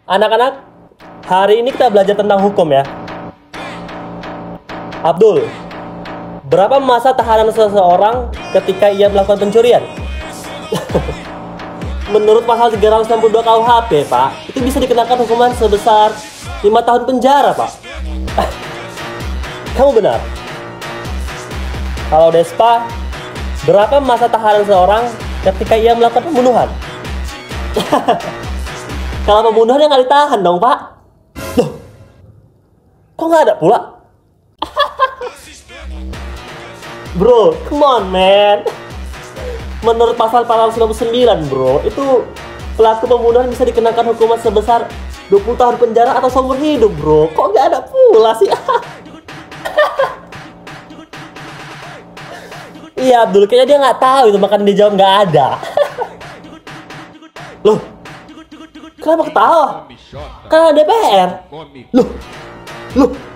Anak-anak, hari ini kita belajar tentang hukum ya. Abdul, berapa masa tahanan seseorang ketika ia melakukan pencurian? Menurut pasal 362 KUHP, Pak, itu bisa dikenakan hukuman sebesar 5 tahun penjara, Pak. Kamu benar. Kalau Despa, berapa masa tahanan seseorang ketika ia melakukan pembunuhan? Kalau pembunuhannya nggak ditahan dong, Pak. Loh, kok nggak ada pula? Bro, come on, man. Menurut pasal 499, bro, itu pelaku pembunuhan bisa dikenakan hukuman sebesar 20 tahun penjara atau seumur hidup, bro. Kok nggak ada pula sih? Iya, Abdul, kayaknya dia nggak tahu itu, makanya dia jawab nggak ada. Loh, kenapa ketawa? Kan ada DPR. Loh,